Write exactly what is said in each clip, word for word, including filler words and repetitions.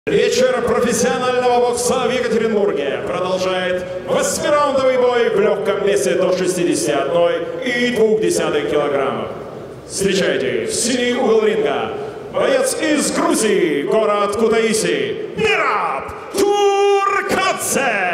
Вечер профессионального бокса в Екатеринбурге продолжает восьмираундовый бой в легком весе до шестидесяти одной и двух десятых килограммов. Встречайте, в синий угол ринга, боец из Грузии, город Кутаиси, Мераб Туркадзе.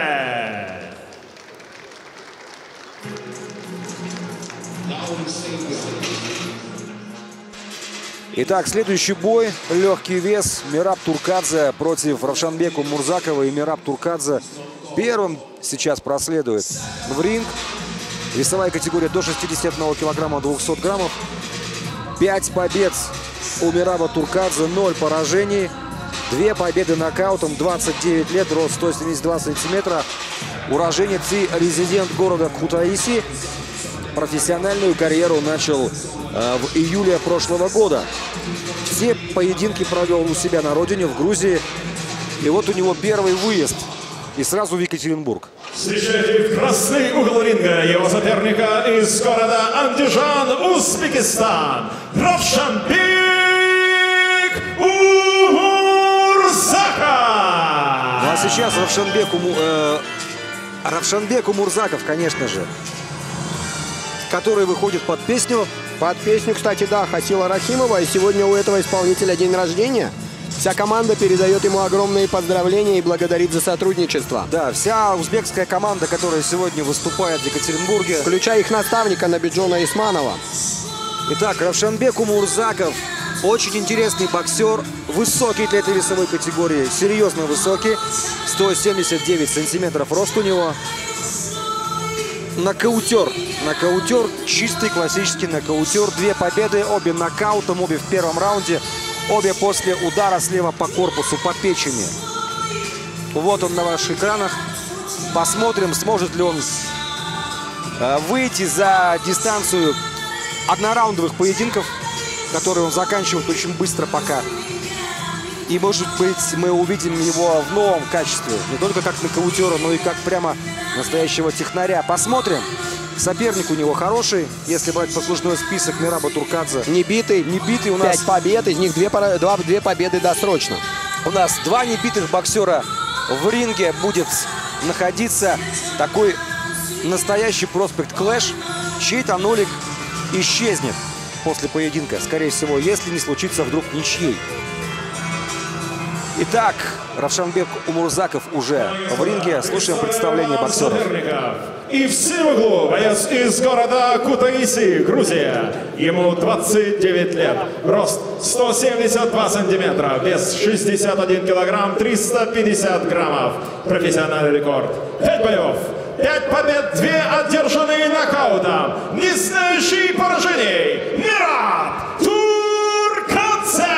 Итак, следующий бой. Легкий вес. Мераб Туркадзе против Равшанбека Умурзакова. И Мераб Туркадзе первым сейчас проследует в ринг. Весовая категория до шестидесяти одного килограмма двухсот граммов. пять побед у Мераба Туркадзе, ноль поражений. Две победы нокаутом, двадцать девять лет, рост сто семьдесят два сантиметра. Уроженец и резидент города Кутаиси. Профессиональную карьеру начал э, в июле прошлого года. Все поединки провел у себя на родине, в Грузии. И вот у него первый выезд. И сразу в Екатеринбург. Встречайте в красный угол ринга его соперника из города Андижан, Узбекистан, Равшанбек Умурзаков. Ну а сейчас Равшанбек, Уму, э, Равшанбек Умурзаков, конечно же, который выходит под песню. Под песню, кстати, да, Хасила Рахимова. И сегодня у этого исполнителя день рождения. Вся команда передает ему огромные поздравления и благодарит за сотрудничество. Да, вся узбекская команда, которая сегодня выступает в Екатеринбурге. Включая их наставника Набиджона Исманова. Итак, Равшанбек Умурзаков. Очень интересный боксер. Высокий для этой весовой категории. Серьезно высокий. сто семьдесят девять сантиметров рост у него. Нокаутер. Нокаутер. Чистый классический нокаутер. Две победы. Обе нокаутом. Обе в первом раунде. Обе после удара слева по корпусу, по печени. Вот он на ваших экранах. Посмотрим, сможет ли он э, выйти за дистанцию однораундовых поединков, которые он заканчивает очень быстро пока. И, может быть, мы увидим его в новом качестве. Не только как нокаутера, но и как прямо настоящего технаря. Посмотрим. Соперник у него хороший. Если брать послужной список Мераба Туркадзе. Не битый. Не битый у нас. Пять побед, из них две, два, две победы досрочно. У нас два небитых боксера в ринге. Будет находиться такой настоящий проспект Клэш. Чей-то нолик исчезнет после поединка. Скорее всего, если не случится вдруг ничьей. Итак, Равшанбек Умурзаков уже в ринге. Слушаем представление боксеров. И в синем углу боец из города Кутаиси, Грузия. Ему двадцать девять лет. Рост сто семьдесят два сантиметра. Вес шестьдесят один килограмм триста пятьдесят граммов. Профессиональный рекорд. Пять боев. Пять побед, две одержанные нокаутом. Не знающий поражений. Мераб Туркадзе.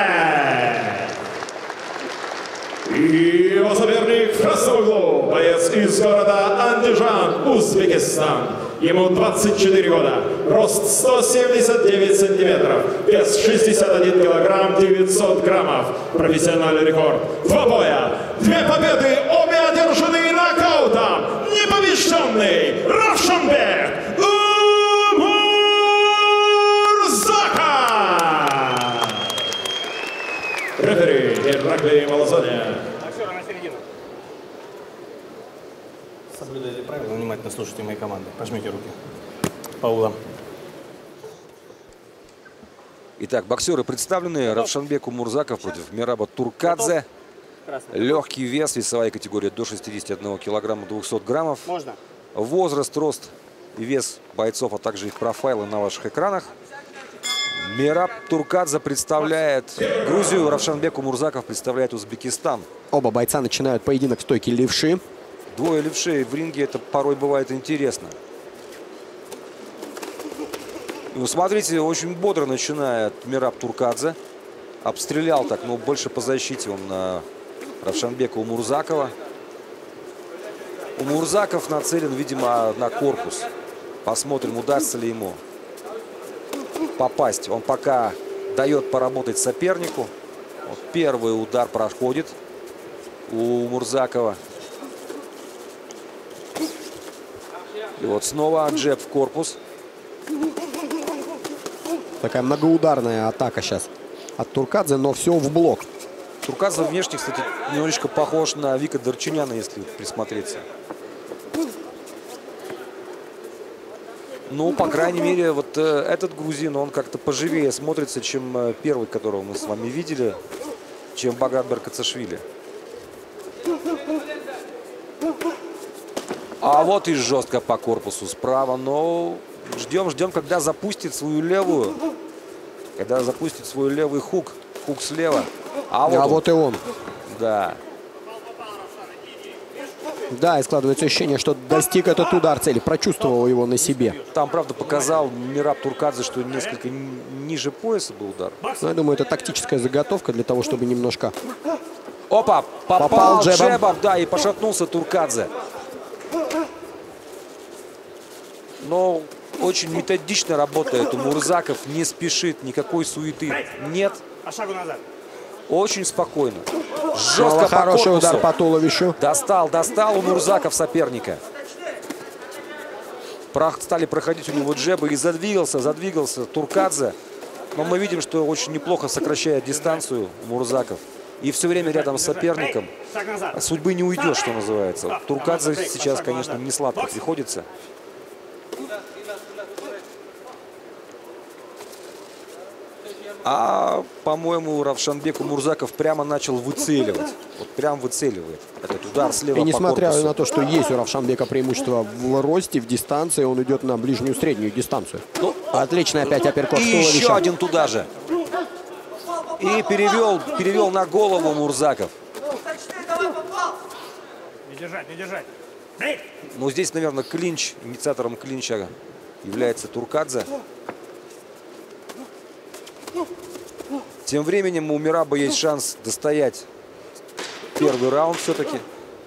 И его соперник в красном углу, боец из города Андижан, Узбекистан. Ему двадцать четыре года, рост сто семьдесят девять сантиметров, вес шестьдесят один килограмм девятьсот граммов. Профессиональный рекорд. Два боя, две победы, обе одержанные нокаутом. Непобежденный Равшанбек Умурзаков. Рефери Ираклий Малазония. Соблюдайте правила, внимательно слушайте мои команды. Пожмите руки по углам. Итак, боксеры представлены. Равшанбек Умурзаков против Мераба Туркадзе. Легкий вес, весовая категория до шестидесяти одного килограмма двухсот граммов. Можно. Возраст, рост и вес бойцов, а также их профайлы на ваших экранах. Мераб Туркадзе представляет Грузию. Равшанбек Умурзаков представляет Узбекистан. Оба бойца начинают поединок в стойке левши. Двое левшей в ринге, это порой бывает интересно. Ну, смотрите, очень бодро начинает Мераб Туркадзе. Обстрелял так, но больше по защите он на Равшанбека Умурзакова. Умурзаков нацелен, видимо, на корпус. Посмотрим, удастся ли ему попасть. Он пока дает поработать сопернику. Вот первый удар проходит у Умурзакова. И вот снова джеб в корпус. Такая многоударная атака сейчас от Туркадзе, но все в блок. Туркадзе внешне, кстати, немножечко похож на Вика Дарчиняна, если присмотреться. Ну, по крайней мере, вот э, этот грузин, он как-то поживее смотрится, чем э, первый, которого мы с вами видели, чем Багат Баркацашвили. А вот и жестко по корпусу справа, но ждем, ждем, когда запустит свою левую, когда запустит свой левый хук, хук слева. А вот, а он. вот и он. Да. Да, и складывается ощущение, что достиг этот удар цели, прочувствовал его на себе. Там, правда, показал Мераб Туркадзе, что несколько ниже пояса был удар. Но я думаю, это тактическая заготовка для того, чтобы немножко... Опа, попал, попал джебом. джебом, да, и пошатнулся Туркадзе. Но очень методично работает у Мурзаков, не спешит, никакой суеты нет. А шагу назад. Очень спокойно. Жестко по Хороший корпусу. удар по туловищу. Достал, достал у Мурзаков соперника. Прах, стали проходить у него джебы и задвигался, задвигался Туркадзе. Но мы видим, что очень неплохо сокращает дистанцию Мурзаков. И все время рядом с соперником. От судьбы не уйдешь, что называется. Туркадзе сейчас, конечно, не сладко приходится. А, по-моему, Равшанбек Мурзаков прямо начал выцеливать. Вот прям выцеливает этот удар слева И несмотря по корпусу. на то, что есть у Равшанбека преимущество в росте, в дистанции, он идет на ближнюю среднюю дистанцию. Ну, Отличный опять апперкот. и еще один туда же. И перевел, перевел на голову Мурзаков. Не держать, не держать. Ну, здесь, наверное, клинч, инициатором клинча является Туркадзе. Тем временем у Мераба есть шанс достоять первый раунд все-таки.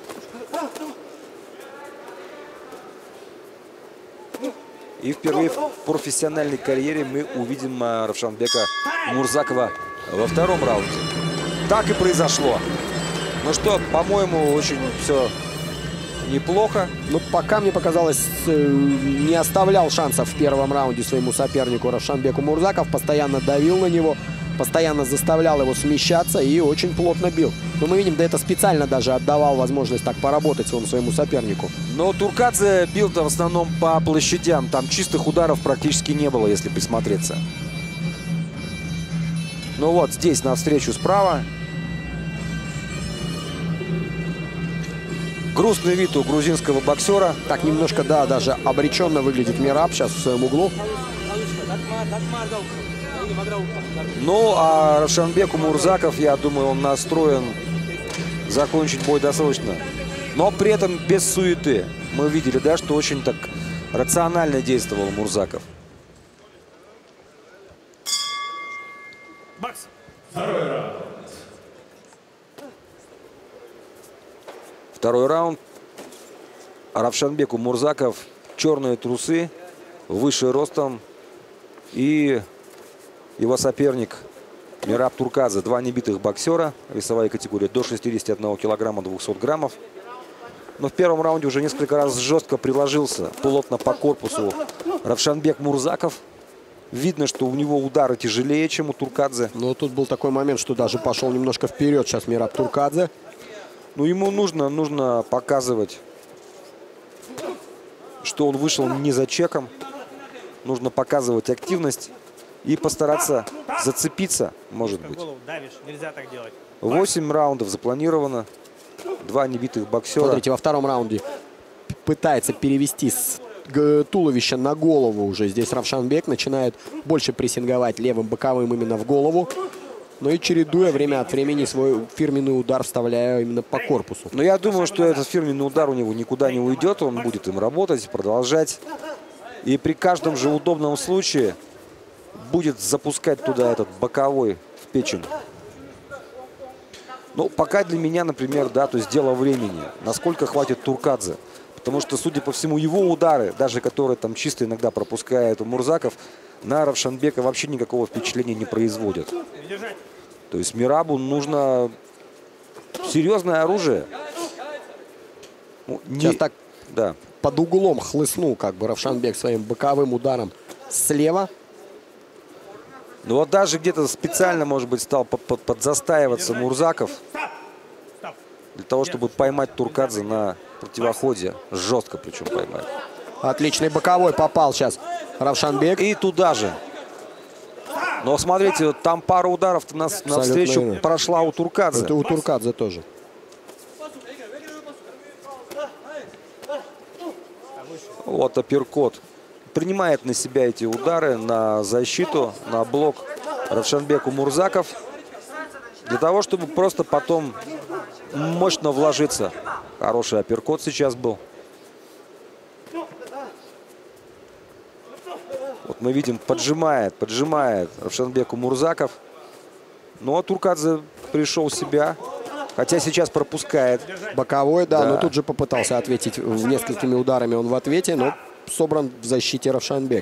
И впервые в профессиональной карьере мы увидим Равшанбека Мурзакова во втором раунде. Так и произошло. Ну что, по-моему, очень все неплохо. Ну, пока, мне показалось, не оставлял шансов в первом раунде своему сопернику Равшанбеку Мурзаков. Постоянно давил на него, постоянно заставлял его смещаться и очень плотно бил. Но мы видим, да это специально даже отдавал возможность так поработать своему, своему сопернику. Но Туркадзе бил-то в основном по площадям. Там чистых ударов практически не было, если присмотреться. Ну вот, здесь навстречу справа. Грустный вид у грузинского боксера. Так немножко, да, даже обреченно выглядит Мераб сейчас в своем углу. Ну, а Равшанбеку Мурзаков, я думаю, он настроен закончить бой досрочно. Но при этом без суеты. Мы видели, да, что очень так рационально действовал Мурзаков. Бокс. Второй раунд. Второй раунд. Равшанбеку Мурзаков черные трусы, выше ростом. И его соперник Мераб Туркадзе. Два небитых боксера. Весовая категория до шестидесяти одного килограмма двухсот граммов. Но в первом раунде уже несколько раз жестко приложился плотно по корпусу Равшанбек Мурзаков. Видно, что у него удары тяжелее, чем у Туркадзе. Но тут был такой момент, что даже пошел немножко вперед сейчас Мераб Туркадзе. Ну, ему нужно, нужно показывать, что он вышел не за чеком. Нужно показывать активность и постараться зацепиться, может быть. Давишь, нельзя так делать. Восемь раундов запланировано. Два небитых боксера. Смотрите, во втором раунде пытается перевести с туловища на голову уже. Здесь Равшанбек начинает больше прессинговать левым боковым именно в голову. Но и чередуя время от времени свой фирменный удар, вставляя именно по корпусу. Но я думаю, что этот фирменный удар у него никуда не уйдет. Он будет им работать, продолжать. И при каждом же удобном случае будет запускать туда этот боковой в печень. Ну, пока для меня, например, да, то есть дело времени. Насколько хватит Туркадзе. Потому что, судя по всему, его удары, даже которые там чисто иногда пропускает Мурзаков, на Равшанбека вообще никакого впечатления не производят. То есть Мерабу нужно серьезное оружие. Ну, не... Сейчас так да. под углом хлыстнул как бы Равшанбек своим боковым ударом слева. Ну вот даже где-то специально, может быть, стал под, под, подзастаиваться Мурзаков для того, чтобы поймать Туркадзе на противоходе. Жестко причем поймать. Отличный боковой попал сейчас Равшанбек. И туда же. Но смотрите, вот там пара ударов нас навстречу верно. прошла у Туркадзе. Это у Туркадзе тоже. Вот апперкот. Принимает на себя эти удары, на защиту, на блок Равшанбек Умурзаков. Для того, чтобы просто потом мощно вложиться. Хороший апперкот сейчас был. Вот мы видим, поджимает, поджимает Равшанбек Умурзаков. Но Туркадзе пришел в себя. Хотя сейчас пропускает. Боковой, да, Да. но тут же попытался ответить в несколькими ударами. Он в ответе, но собран в защите Равшанбек.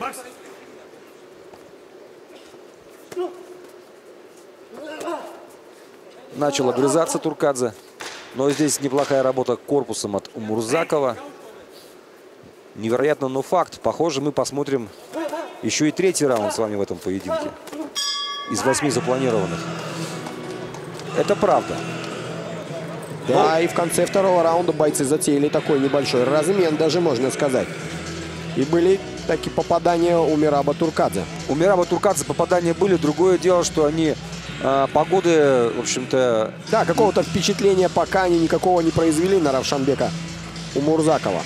Начал огрызаться Туркадзе. Но здесь неплохая работа корпусом от Умурзакова. Невероятно, но факт. Похоже, мы посмотрим еще и третий раунд с вами в этом поединке. Из восьми запланированных. Это правда. Да, но... и в конце второго раунда бойцы затеяли такой небольшой размен, даже можно сказать. И были такие попадания у Мираба Туркадзе. У Мираба Туркадзе попадания были. Другое дело, что они э, погоды, в общем-то... Да, какого-то впечатления пока они никакого не произвели на Равшанбека Умурзакова.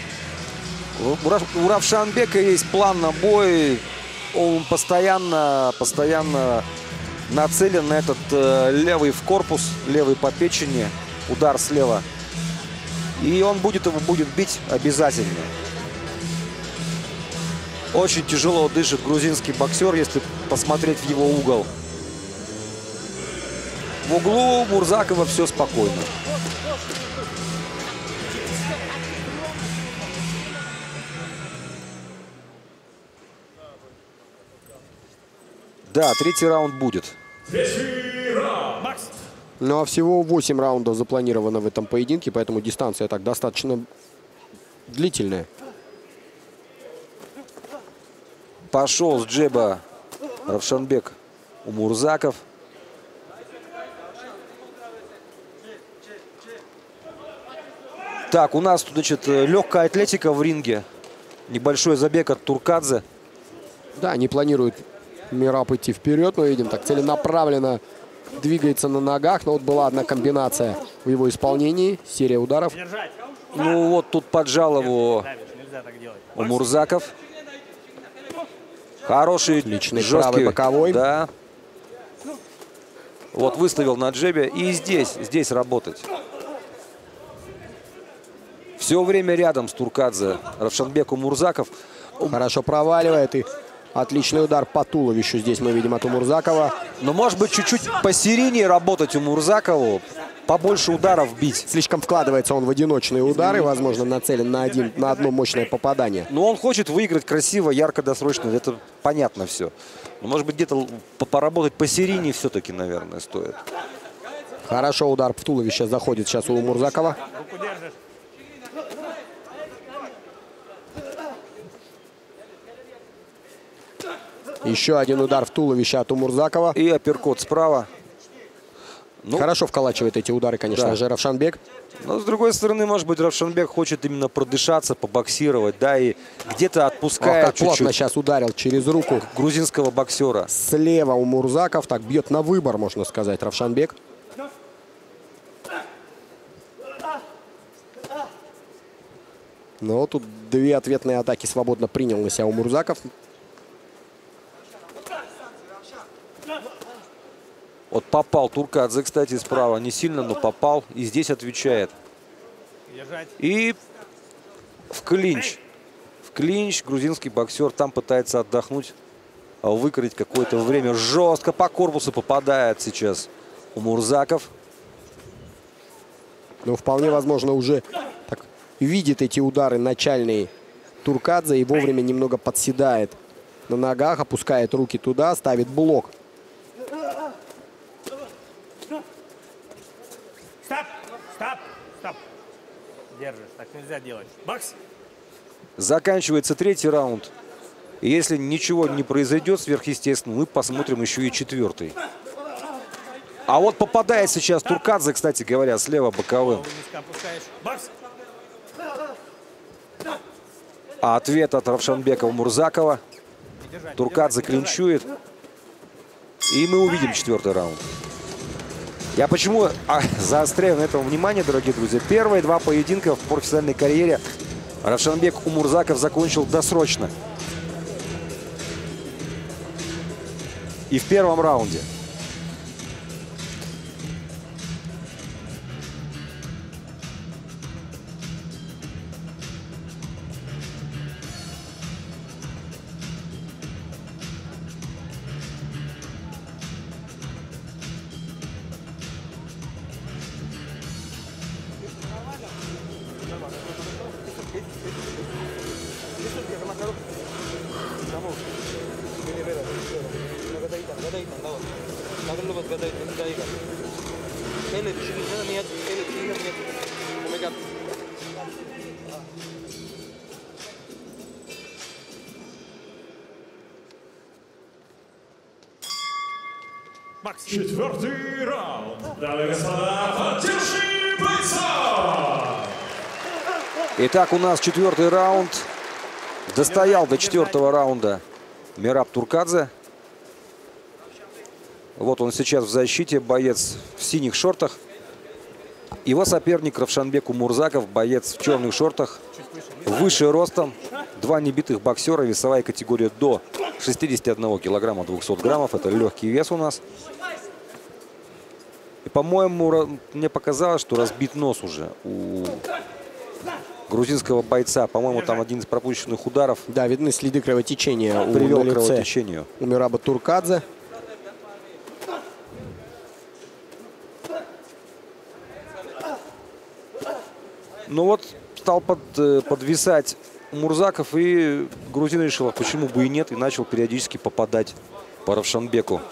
У Равшанбека есть план на бой. Он постоянно, постоянно нацелен на этот э, левый в корпус, левый по печени. Удар слева. И он будет его будет бить обязательно. Очень тяжело дышит грузинский боксер, если посмотреть в его угол. В углу Мурзакова все спокойно. Да, третий раунд будет. Ну а всего восемь раундов запланировано в этом поединке, поэтому дистанция так достаточно длительная. Пошел с джеба Равшанбек Умурзаков. Так, у нас тут, значит, легкая атлетика в ринге. Небольшой забег от Туркадзе. Да, не планирует Мираб идти вперед. Мы видим, так целенаправленно двигается на ногах. Но вот была одна комбинация в его исполнении. Серия ударов. Ну вот тут поджал его Умурзаков. Хороший, отличный жесткий, правый боковой. Да. Вот выставил на джебе. И здесь, здесь работать. Все время рядом с Туркадзе Равшанбек Умурзаков. Хорошо проваливает. И отличный удар по туловищу здесь мы видим от Умурзакова. Но может быть чуть-чуть посерьезнее работать Умурзакову. Побольше ударов бить. Слишком вкладывается он в одиночные удары. Возможно, нацелен на, один, на одно мощное попадание. Но он хочет выиграть красиво, ярко, досрочно. Это понятно все. Но может быть где-то поработать посерьезнее все-таки, наверное, стоит. Хорошо удар в туловище заходит сейчас у Умурзакова. Еще один удар в туловище от Умурзакова. И апперкот справа. Ну, хорошо вколачивает эти удары, конечно да. же, Равшанбек. Но, с другой стороны, может быть, Равшанбек хочет именно продышаться, побоксировать, да, и где-то отпускает чуть-чуть. Плотно сейчас ударил через руку грузинского боксера. Слева Умурзаков, так, бьет на выбор, можно сказать, Равшанбек. Но тут две ответные атаки свободно принял на себя Умурзаков. Вот попал Туркадзе, кстати, справа. Не сильно, но попал. И здесь отвечает. И в клинч. В клинч грузинский боксер там пытается отдохнуть, выкроить какое-то время. Жестко по корпусу попадает сейчас Умурзаков. Ну, вполне возможно, уже так видит эти удары начальные Туркадзе и вовремя немного подседает на ногах, опускает руки туда, ставит блок. Стоп! Стоп! Стоп! Держишь, так нельзя делать. Бокс! Заканчивается третий раунд. И если ничего не произойдет сверхъестественного, мы посмотрим еще и четвертый. А вот попадает сейчас Туркадзе, кстати говоря, слева боковым. А ответ от Равшанбекова Мурзакова. Туркадзе клинчует. И мы увидим четвертый раунд. Я почему а, заостряю на этом внимание, дорогие друзья. Первые два поединка в профессиональной карьере Равшанбек Умурзаков закончил досрочно. И в первом раунде. Четвертый раунд. Дамы и господа, поддержи бойца! Итак, у нас четвертый раунд. Достоял до четвертого раунда Мераб Туркадзе. Вот он сейчас в защите, боец в синих шортах. Его соперник Равшанбек Умурзаков, боец в черных шортах, выше ростом. Два небитых боксера, весовая категория до шестидесяти одного килограмма двухсот граммов. Это легкий вес у нас. И, по-моему, мне показалось, что разбит нос уже у грузинского бойца. По-моему, там один из пропущенных ударов. Да, видны следы кровотечения привел у, к кровотечению у Мераба Туркадзе. Ну вот стал под, подвисать Мурзаков, и грузин решил, почему бы и нет, и начал периодически попадать по Равшанбеку.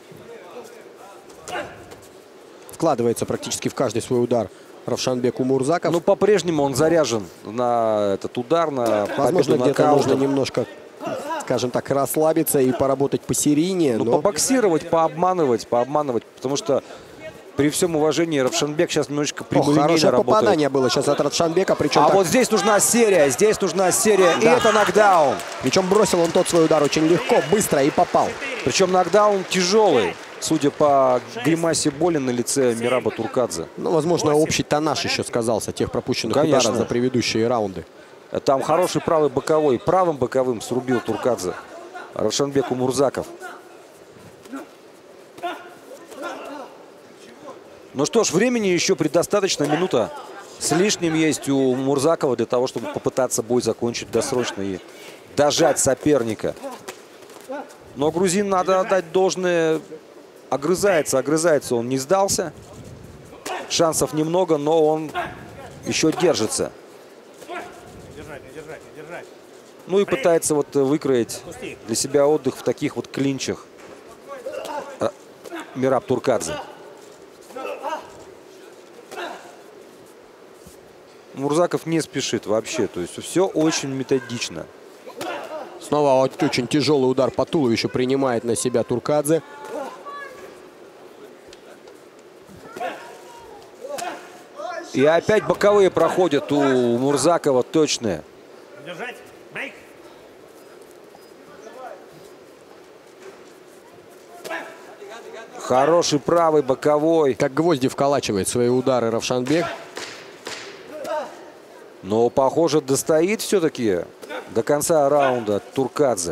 Вкладывается практически в каждый свой удар Равшанбек Умурзаков. Ну, по-прежнему он заряжен на этот удар, на возможно, где-то нокаутом. нужно немножко, скажем так, расслабиться и поработать по серийне. Ну, но... побоксировать, пообманывать, пообманывать, потому что при всем уважении Равшанбек сейчас немножечко прямолинейно хорошее работает. попадание было сейчас от Равшанбека. Причем а так... вот здесь нужна серия, здесь нужна серия, да. И это нокдаун. Причем бросил он тот свой удар очень легко, быстро и попал. Причем нокдаун тяжелый, судя по гримасе боли на лице Мераба Туркадзе. Ну, возможно, общий тоннаж еще сказался тех пропущенных Конечно. ударов за предыдущие раунды. Там хороший правый боковой, правым боковым срубил Туркадзе Равшанбек Умурзаков. Ну что ж, времени еще предостаточно, минута с лишним есть у Мурзакова для того, чтобы попытаться бой закончить досрочно и дожать соперника. Но грузин, надо отдать должное, огрызается, огрызается, он не сдался. Шансов немного, но он еще держится. Ну и пытается вот выкроить для себя отдых в таких вот клинчах Мераб Туркадзе. Мурзаков не спешит вообще, то есть все очень методично. Снова очень тяжелый удар по туловищу принимает на себя Туркадзе. И опять боковые проходят у Мурзакова точные. Хороший правый боковой. Как гвозди вколачивает свои удары Равшанбек. Но, похоже, достоит все-таки до конца раунда Туркадзе.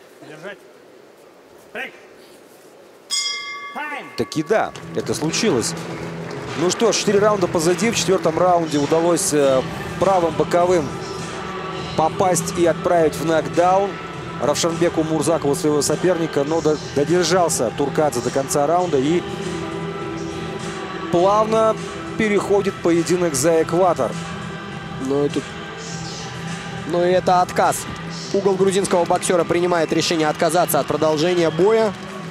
Таки да, это случилось. Ну что ж, четыре раунда позади. В четвертом раунде удалось правым боковым попасть и отправить в нокдаун Равшанбеку Мурзакову, своего соперника. Но додержался Туркадзе до конца раунда и плавно переходит поединок за экватор. Ну, это... ну и это отказ. Угол грузинского боксера принимает решение отказаться от продолжения боя.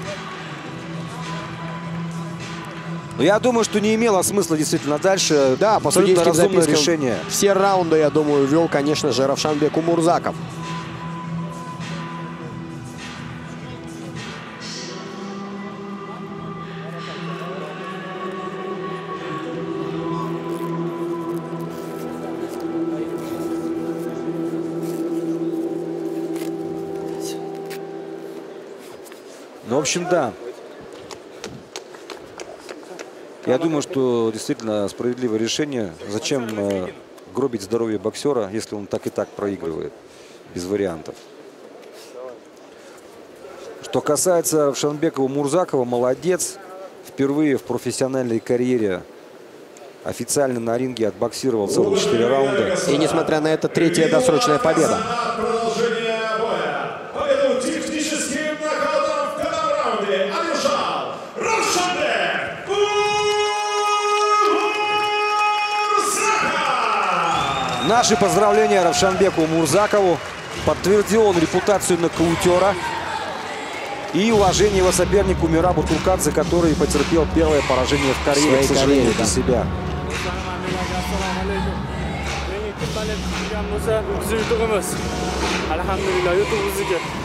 Но я думаю, что не имело смысла действительно дальше. Да, по абсолютно судейским разумное запискам решение. Все раунды, я думаю, вел, конечно же, Равшанбек Умурзаков. общем, да. Я думаю, что действительно справедливое решение. Зачем э, гробить здоровье боксера, если он так и так проигрывает? Без вариантов. Что касается Равшанбекова Мурзакова, молодец. Впервые в профессиональной карьере официально на ринге отбоксировал целых четыре раунда. И несмотря на это, третья досрочная победа. Продолжение боя. Победу техническим нокаутом в пятом раунде одержал Равшанбек Мурзаков. Наши поздравления Равшанбеку Мурзакову. Подтвердил он репутацию нокаутера. И уважение его сопернику Мирабу Туркадзе, который потерпел первое поражение в карьере, к сожалению, для себя. Alhamdulillah, YouTube